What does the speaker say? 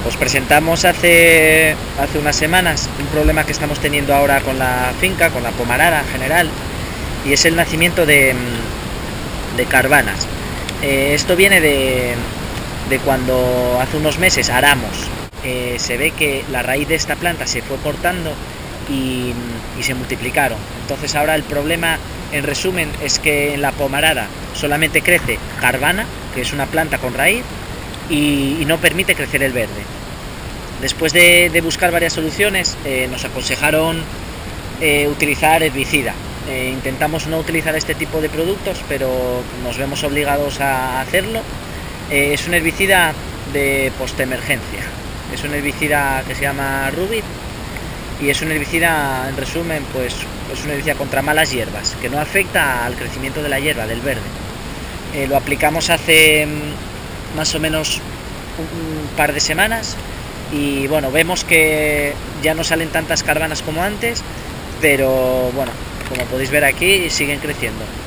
Os presentamos hace unas semanas un problema que estamos teniendo ahora con la finca, con la pomarara en general, y es el nacimiento de carvanas. Esto viene de cuando hace unos meses aramos. Se ve que la raíz de esta planta se fue cortando y se multiplicaron. Entonces ahora el problema, en resumen, es que en la pomarara solamente crece carvana, que es una planta con raíz, y no permite crecer el verde. Después de buscar varias soluciones, nos aconsejaron utilizar herbicida. Intentamos no utilizar este tipo de productos, pero nos vemos obligados a hacerlo. Es un herbicida de postemergencia. Es un herbicida que se llama Rubid y es un herbicida, en resumen, pues es un herbicida contra malas hierbas, que no afecta al crecimiento de la hierba, del verde. Lo aplicamos hace más o menos un par de semanas y bueno, vemos que ya no salen tantas carvanas como antes, pero bueno, como podéis ver aquí, siguen creciendo.